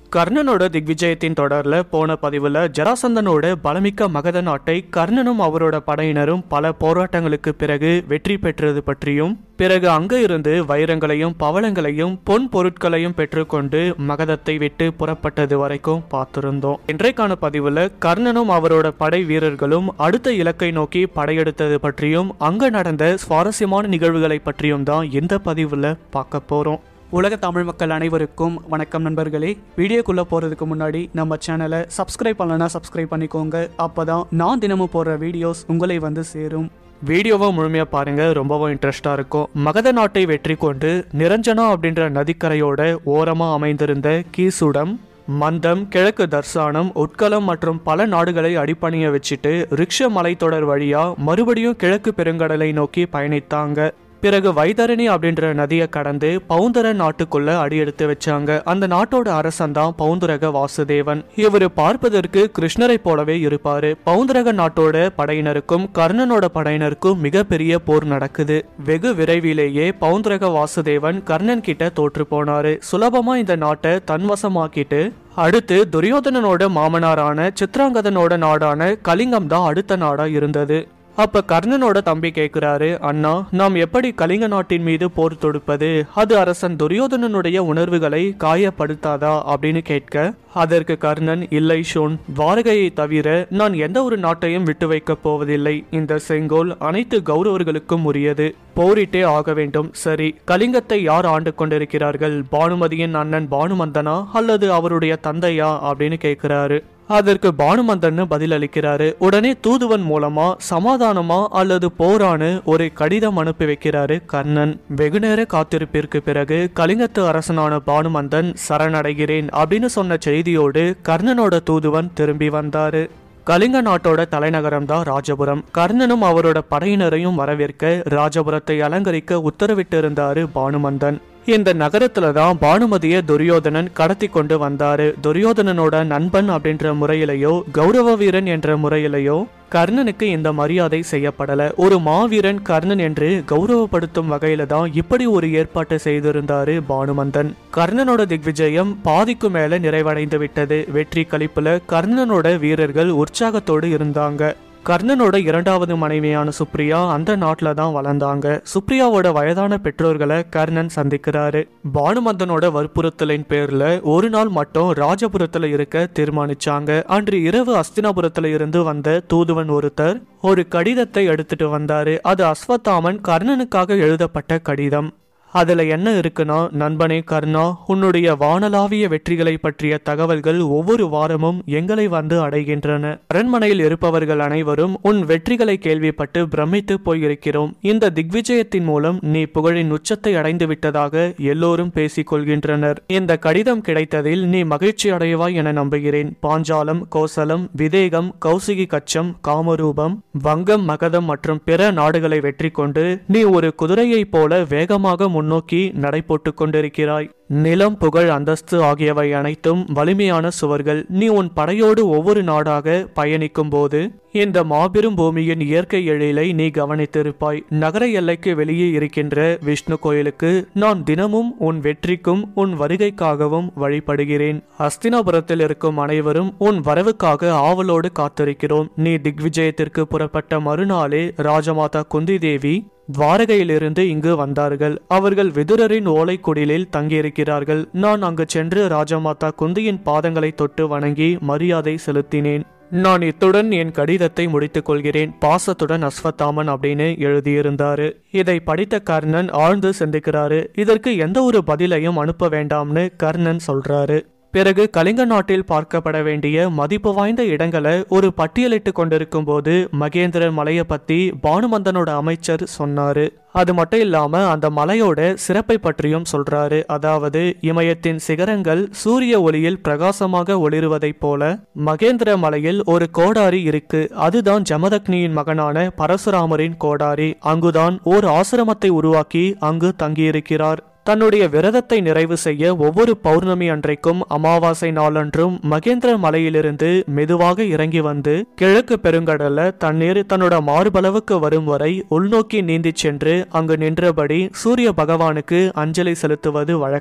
கர்ணனோட திக்விஜயத்தின் தொடர்ல போன பதிவுல ஜராசந்தனோட பலமிக்க மகத நாட்டை கர்ணனும் அவரோட படையினரும் பல போராட்டங்களுக்கு பிறகு வெற்றி பெற்றது பற்றியும், பிறகு அங்க இருந்து வைரங்களையும் பவளங்களையும் பொன் பொருட்களையும் பெற்றுக்கொண்டு மகதத்தை விட்டு புறப்பட்டது வரைக்கும் பார்த்திருந்தோம். இன்றைக்கான பதிவுல கர்ணனும் அவரோட படை வீரர்களும் அடுத்த இலக்கை நோக்கி படையெடுத்தது பற்றியும் அங்க நடந்த சுவாரஸ்யமான நிகழ்வுகளை பற்றியும் தான் இந்த பதிவுல பார்க்க போறோம். உலக தமிழ் மக்கள் அனைவருக்கும் வணக்கம் நண்பர்களே. வீடியோக்குள்ளே போகிறதுக்கு முன்னாடி நம்ம சேனலை சப்ஸ்கிரைப் பண்ணலன்னா சப்ஸ்கிரைப் பண்ணிக்கோங்க. அப்போ தான் நான் தினமும் போடுற வீடியோஸ் உங்களை வந்து சேரும். வீடியோவை முழுமையாக பாருங்கள், ரொம்பவும் இன்ட்ரெஸ்டாக இருக்கும். மகத நாட்டை வெற்றி கொண்டு நிரஞ்சனா அப்படின்ற நதிக்கரையோட ஓரமாக அமைந்திருந்த கீசுடம், மந்தம், கிழக்கு தர்சானம், உட்கலம் மற்றும் பல நாடுகளை அடிப்பணிய வச்சுட்டு ரிக்ஷ மலைத்தொடர் வழியாக மறுபடியும் கிழக்கு பெருங்கடலை நோக்கி பயணித்தாங்க. பிறகு வைதரணி அப்படின்ற நதியை கடந்து பவுந்தர நாட்டுக்குள்ள அடியெடுத்து வச்சாங்க. அந்த நாட்டோட அரசன் தான் பவுந்தரக வாசுதேவன். இவர் பார்ப்பதற்கு கிருஷ்ணரை போலவே இருப்பாரு. பவுந்தரக நாட்டோட படையினருக்கும் கர்ணனோட படையினருக்கும் மிகப்பெரிய போர் நடக்குது. வெகு விரைவிலேயே பவுந்தரக வாசுதேவன் கர்ணன் கிட்ட தோற்று போனாரு. சுலபமா இந்த நாட்டை தன்வசமாக்கிட்டு அடுத்து துரியோதனனோட மாமனாரான சித்ராங்கதனோட நாடான கலிங்கம் தான் அடுத்த நாடா இருந்தது. அப்ப கர்ணனோட தம்பி கேட்கிறாரு, அண்ணா, நாம் எப்படி கலிங்க நாட்டின் மீது போர் தொடுப்பது? அது அரசன் துரியோதனனுடைய உணர்வுகளை காயப்படுத்தாதா அப்படின்னு கேட்க, அதற்கு கர்ணன், இல்லை ஷோன், துவாரகையை தவிர நான் எந்த ஒரு நாட்டையும் விட்டு வைக்கப் போவதில்லை. இந்த செங்கோல் அனைத்து கௌரவர்களுக்கும் உரியது. போரிட்டே ஆக வேண்டும். சரி, கலிங்கத்தை யார் ஆண்டு கொண்டிருக்கிறார்கள்? பானுமதியின் அண்ணன் பானுமந்தனா அல்லது அவருடைய தந்தையா அப்படின்னு கேட்கிறாரு. அதற்கு பானுமந்தன் பதில் அளிக்கிறாரு. உடனே தூதுவன் மூலமா சமாதானமா அல்லது போரானு ஒரு கடிதம் அனுப்பி வைக்கிறாரு கர்ணன். வெகுநேர காத்திருப்பிற்கு பிறகு கலிங்கத்து அரசனான பானுமந்தன் சரணடைகிறேன் அப்படின்னு சொன்ன செய்தியோடு கர்ணனோட தூதுவன் திரும்பி வந்தாரு. கலிங்க நாட்டோட தலைநகரம் தான் ராஜபுரம். கர்ணனும் அவரோட படையினரையும் வரவேற்க ராஜபுரத்தை அலங்கரிக்க உத்தரவிட்டு இருந்தாரு பானுமந்தன். இந்த நகரத்துல தான் பானுமதியை துரியோதனன் கடத்தி கொண்டு வந்தாரு. துரியோதனனோட நண்பன் அப்படின்ற முறையிலையோ கௌரவ வீரன் என்ற முறையிலையோ கர்ணனுக்கு இந்த மரியாதை செய்யப்படல. ஒரு மாவீரன் கர்ணன் என்று கௌரவப்படுத்தும் வகையில தான் இப்படி ஒரு ஏற்பாட்டை செய்திருந்தாரு பானுமந்தன். கர்ணனோட திக்விஜயம் பாதிக்கு மேல நிறைவடைந்து விட்டது. வெற்றி களிப்புல கர்ணனோட வீரர்கள் உற்சாகத்தோடு இருந்தாங்க. கர்ணனோட இரண்டாவது மனைவியான சுப்ரியா அந்த நாட்டில தான் வளர்ந்தாங்க. சுப்ரியாவோட வயதான பெற்றோர்களை கர்ணன் சந்திக்கிறாரு. பானுமந்தனோட வற்புறுத்தலின் பேர்ல ஒரு நாள் மட்டும் ராஜபுரத்துல இருக்க தீர்மானிச்சாங்க. அன்று இரவு அஸ்தினாபுரத்துல இருந்து வந்த தூதுவன் ஒருத்தர் ஒரு கடிதத்தை எடுத்துட்டு வந்தாரு. அது அஸ்வத்தாமன் கர்ணனுக்காக எழுதப்பட்ட கடிதம். அதுல என்ன இருக்குன்னா, நண்பனே கர்ணா, உன்னுடைய வானலாவிய வெற்றிகளை பற்றிய தகவல்கள் ஒவ்வொரு வாரமும் எங்களை வந்து அடைகின்றன. அரண்மனையில் இருப்பவர்கள் அனைவரும் உன் வெற்றிகளை கேள்விப்பட்டு பிரமித்து போயிருக்கிறோம். இந்த திக்விஜயத்தின் மூலம் நீ புகழின் உச்சத்தை அடைந்து விட்டதாக எல்லோரும் பேசிக் கொள்கின்றனர். இந்த கடிதம் கிடைத்ததில் நீ மகிழ்ச்சி அடைவாய் என நம்புகிறேன். பாஞ்சாலம், கோசலம், விதேகம், கௌசிகி கச்சம், காமரூபம், வங்கம், மகதம் மற்றும் பிற நாடுகளை வெற்றி கொண்டு நீ ஒரு குதிரையை போல வேகமாக முன்னோக்கி நடை போட்டுக் கொண்டிருக்கிறாய். நிலம், புகழ், அந்தஸ்து ஆகியவை அனைத்தும் வலிமையான சுவர்கள். நீ உன் படையோடு ஒவ்வொரு நாடாக பயணிக்கும் போது இந்த மாபெரும் பூமியின் இயற்கை எழிலை நீ கவனித்திருப்பாய். நகர எல்லைக்கு வெளியே இருக்கின்ற விஷ்ணு கோயிலுக்கு நான் தினமும் உன் வெற்றிக்கும் உன் வருகைக்காகவும் வழிபடுகிறேன். அஸ்தினாபுரத்தில் இருக்கும் அனைவரும் உன் வரவுக்காக ஆவலோடு காத்திருக்கிறோம். நீ திக்விஜயத்திற்கு புறப்பட்ட மறுநாளே ராஜமாதா குந்தி தேவி துவாரகையிலிருந்து இங்கு வந்தார்கள். அவர்கள் விதுரரின் ஓலைக்குடிலில் தங்கியிருக்கிறார்கள். நான் அங்கு சென்று ராஜமாதா குந்தியின் பாதங்களை தொட்டு வணங்கி மரியாதை செலுத்தினேன். நான் இத்துடன் என் கடிதத்தை முடித்துக் கொள்கிறேன். பாசத்துடன் அஸ்வத்தாமன் அப்படின்னு எழுதியிருந்தாரு. இதை படித்த கர்ணன் ஆழ்ந்து சிந்திக்கிறாரு. இதற்கு எந்த ஒரு பதிலையும் அனுப்ப வேண்டாம்னு கர்ணன் சொல்றாரு. பிறகு கலிங்க நாட்டில் பார்க்கப்பட வேண்டிய மதிப்பு வாய்ந்த இடங்களை ஒரு பட்டியலிட்டு கொண்டிருக்கும் போது மகேந்திர மலையை பத்தி பானுமந்தனோட அமைச்சர் சொன்னாரு. அது மட்டும் இல்லாம அந்த மலையோட சிறப்பை பற்றியும் சொல்றாரு. அதாவது இமயத்தின் சிகரங்கள் சூரிய ஒளியில் பிரகாசமாக ஒளிருவதைப் போல மகேந்திர மலையில் ஒரு கோடாரி இருக்கு. அதுதான் ஜமதக்னியின் மகனான பரசுராமரின் கோடாரி. அங்குதான் ஓர் ஆசிரமத்தை உருவாக்கி அங்கு தங்கியிருக்கிறார். தன்னுடைய விரதத்தை நிறைவு செய்ய ஒவ்வொரு பௌர்ணமி அன்றைக்கும் அமாவாசை நாளன்றும் மகேந்திர மலையிலிருந்து மெதுவாக இறங்கி வந்து கிழக்கு பெருங்கடல்ல தண்ணீர் தன்னோட மார்பளவுக்கு வரும் வரை உள்நோக்கி நீந்தி சென்று அங்கு நின்றபடி சூரிய பகவானுக்கு அஞ்சலி செலுத்துவது வழக்கம்.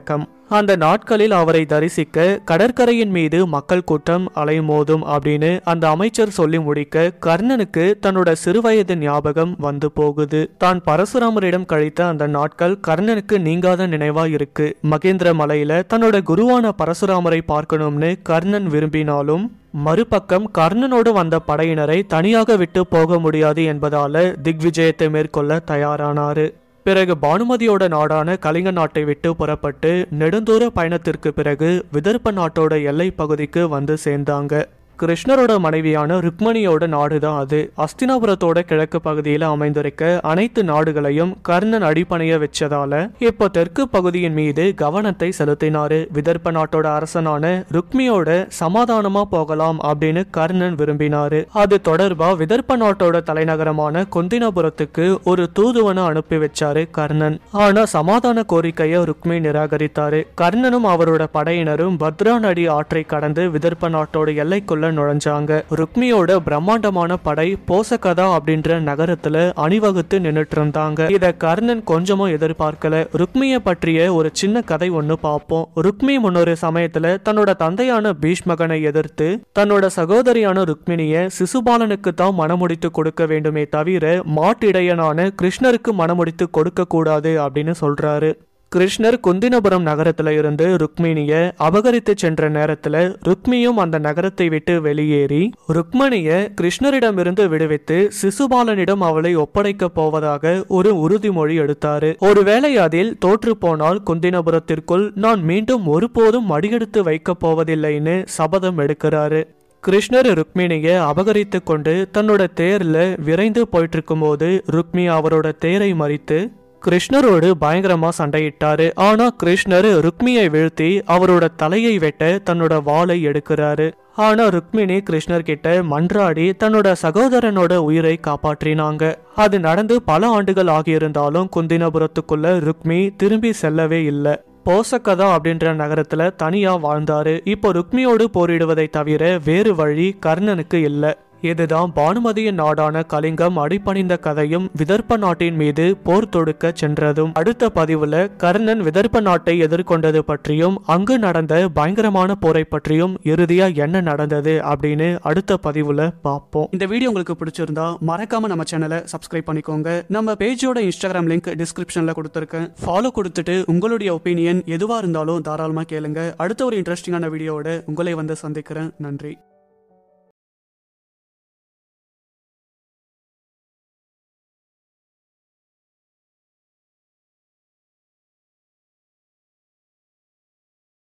அந்த நாட்களில் அவரை தரிசிக்க கடற்கரையின் மீது மக்கள் கூட்டம் அலைமோதும் அப்படின்னு அந்த அமைச்சர் சொல்லி முடிக்க கர்ணனுக்கு தன்னோட சிறுவயது ஞாபகம் வந்து போகுது. தான் பரசுராமரிடம் கழித்த அந்த நாட்கள் கர்ணனுக்கு நீங்காத நினைவா இருக்கு. மகேந்திர மலையில தன்னோட குருவான பரசுராமரை பார்க்கணும்னு கர்ணன் விரும்பினாலும் மறுபக்கம் கர்ணனோடு வந்த படையினரை தனியாக விட்டு போக முடியாது என்பதால திக்விஜயத்தை மேற்கொள்ள தயாரானாரு. பிறகு பானுமதியோட நாடான கலிங்க நாட்டை விட்டு புறப்பட்டு நெடுந்தூர பயணத்திற்கு பிறகு விதர்ப நாட்டோட எல்லை பகுதிக்கு வந்து சேர்ந்தாங்க. கிருஷ்ணரோட மனைவியான ருக்மணியோட நாடுதான் அது. அஸ்தினாபுரத்தோட கிழக்கு பகுதியில அமைந்திருக்க அனைத்து நாடுகளையும் கர்ணன் அடிப்பணைய வச்சதால இப்போ தெற்கு பகுதியின் மீது கவனத்தை செலுத்தினாரு. விதர்ப நாட்டோட அரசனான ருக்மியோட சமாதானமா போகலாம் அப்படின்னு கர்ணன் விரும்பினாரு. அது தொடர்பா விதர்ப நாட்டோட தலைநகரமான கொந்தினபுரத்துக்கு ஒரு தூதுவனை அனுப்பி வச்சாரு கர்ணன். ஆனா சமாதான கோரிக்கையை ருக்மி நிராகரித்தாரு. கர்ணனும் அவரோட படையினரும் பத்ரா நதி ஆற்றை கடந்து விதர்ப நாட்டோட எல்லைக்குள்ள நுழைஞ்சாங்க. ருக்மியோட பிரம்மாண்டமான படை போசகதா அப்படின்ற நகரத்துல அணிவகுத்து நின்னுட்டு இருந்தாங்க. இத கர்ணன் கொஞ்சமும் எதிர்பார்க்கல. ருக்மிய பற்றிய ஒரு சின்ன கதை ஒண்ணு பார்ப்போம். ருக்மி முன்னொரு சமயத்துல தன்னோட தந்தையான பீஷ்மகனை எதிர்த்து தன்னோட சகோதரியான ருக்மிணிய சிசுபாலனுக்கு தான் மணமுடித்து கொடுக்க வேண்டுமே தவிர மாட்டிடையனான கிருஷ்ணருக்கு மணமுடித்து கொடுக்க கூடாது அப்படின்னு சொல்றாரு. கிருஷ்ணர் குந்தினபுரம் நகரத்துல இருந்து ருக்மிணிய அபகரித்து சென்ற நேரத்துல ருக்மியும் அந்த நகரத்தை விட்டு வெளியேறி ருக்மணிய கிருஷ்ணரிடமிருந்து விடுவித்து சிசுபாலனிடம் அவளை ஒப்படைக்க போவதாக ஒரு உறுதிமொழி எடுத்தாரு. ஒருவேளை அதில் தோற்று போனால் குந்தினபுரத்திற்குள் நான் மீண்டும் ஒருபோதும் அடியெடுத்து வைக்க போவதில்லைன்னு சபதம் எடுக்கிறாரு. கிருஷ்ணர் ருக்மிணியை அபகரித்து கொண்டு தன்னோட தேர்ல விரைந்து போயிட்டு இருக்கும் போது ருக்மி அவரோட தேரை மறித்து கிருஷ்ணரோடு பயங்கரமா சண்டையிட்டாரு. ஆனா கிருஷ்ணர் ருக்மியை வீழ்த்தி அவரோட தலையை வெட்ட தன்னோட வாளை எடுக்கிறாரு. ஆனா ருக்மிணி கிருஷ்ணர் கிட்ட மன்றாடி தன்னோட சகோதரனோட உயிரை காப்பாற்றினாங்க. அது நடந்து பல ஆண்டுகள் ஆகியிருந்தாலும் குந்தினபுரத்துக்குள்ள ருக்மி திரும்பி செல்லவே இல்லை. போசகதா அப்படின்ற நகரத்துல தனியா வாழ்ந்தாரு. இப்போ ருக்மியோடு போரிடுவதை தவிர வேறு வழி கர்ணனுக்கு இல்லை. இதுதான் பானுமதியின் நாடான கலிங்கம் அடிபணிந்த கதையும் விதர்ப நாட்டின் மீது போர் தொடுக்க சென்றதும். அடுத்த பதிவுல கர்ணன் விதர்ப நாட்டை எதிர்கொண்டது பற்றியும் அங்கு நடந்த பயங்கரமான போரை பற்றியும் இறுதியா என்ன நடந்தது அப்படின்னு அடுத்த பதிவுல பார்ப்போம். இந்த வீடியோ உங்களுக்கு பிடிச்சிருந்தா மறக்காம நம்ம சேனலை சப்ஸ்கிரைப் பண்ணிக்கோங்க. நம்ம பேஜோட இன்ஸ்டாகிராம் லிங்க் டிஸ்கிரிப்ஷன்ல கொடுத்துருக்கேன். ஃபாலோ கொடுத்துட்டு உங்களுடைய ஒப்பீனியன் எதுவா இருந்தாலும் தாராளமா கேளுங்க. அடுத்த ஒரு இன்ட்ரெஸ்டிங்கான வீடியோவோட உங்களை வந்து சந்திக்கிறேன். நன்றி.